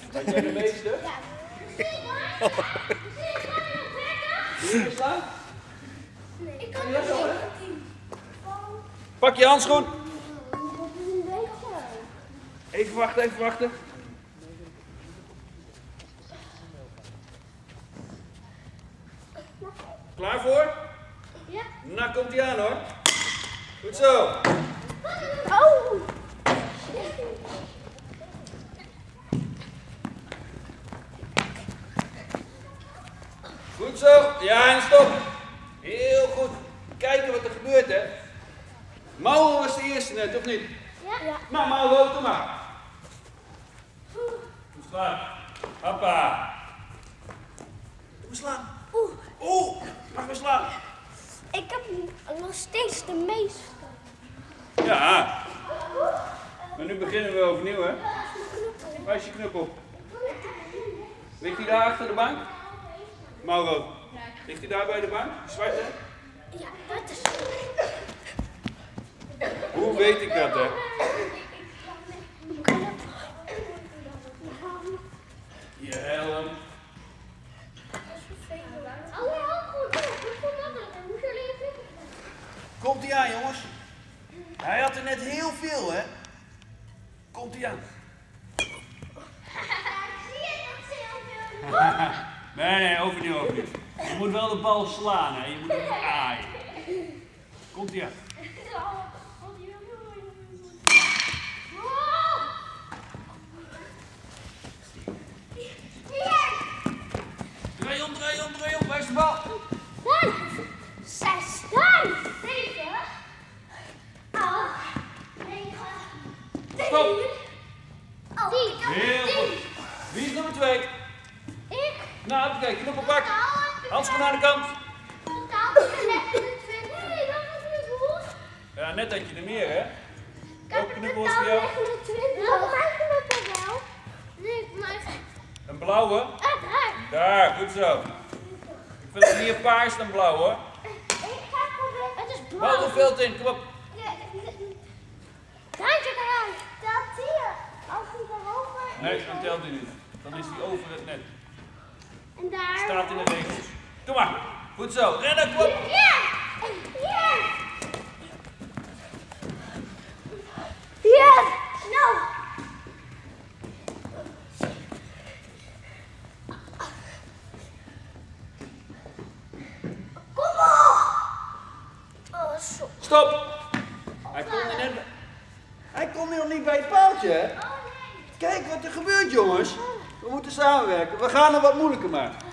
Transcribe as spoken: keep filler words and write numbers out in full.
Had jij de meeste? Ja. Wil je slaan? Nee. Ik kan niet zo. Pak je handschoen. Even wachten, even wachten. Klaar voor? Ja. Nou komt hij aan hoor. Goed zo. Oh. Goed zo. Ja, en stop. Heel goed. Kijken wat er gebeurt, hè. Mauro was de eerste net, of niet? Ja. Ja. Nou, Mauro, kom maar. Goed slaan. Hoppa. Doe slaan. Oeh. Oeh, mag we slaan. Ik heb nog steeds de meeste. Ja. Maar nu beginnen we overnieuw, hè. Waar is je knuppel? Ligt hij daar achter de bank? Mauro, ligt hij daar bij de bank? Zwart, hè? Ja, dat is. Hoe weet ik dat, hè? Je helm. Oh ja, goed. Dat is wel makkelijker. Hoe zullen je pikken? Komt hij aan, jongens? Hij had er net heel veel, hè? Komt hij aan? Nee, nee, overnieuw, overnieuw. Je moet wel de bal slaan, hè? Je moet hem niet aaien. Komt hij aan? Draai om, draai om, draai om. Waar is de bal? Dan. Zes. Dan. Zeven. Acht. Negen. Stop. Oh, tien. Heel goed. Wie is nummer twee? Ik. Nou, kijk, knuppel pak. Handschoen aan de kant. Totaal negenentwintig. Nee, dat is niet goed. Ja, net had je er meer, hè? Ik Welke heb knuppel is voor jou? negenentwintig. Welke mijn knuppel wel? Nee, maar. Een blauwe? Ah, daar. Daar, goed zo. Ik vind het meer paars dan blauw, hoor. Ik ga proberen. Het is blauw. Bal er veld in, kom op. Handje eruit. Telt hier. Als hij erover is. Nee, dan telt hij niet. Dan is hij over het net. En daar. Staat in de regels. Kom maar. Goed zo. Rennen, kom op. Hier. Hier. Hier. Snel. Kom op. Oh, zo. Stop. Hij komt er net bij. Hij komt nog niet bij het paaltje, hè? Oh nee. Kijk wat er gebeurt, jongens. We moeten samenwerken. We gaan het wat moeilijker maken.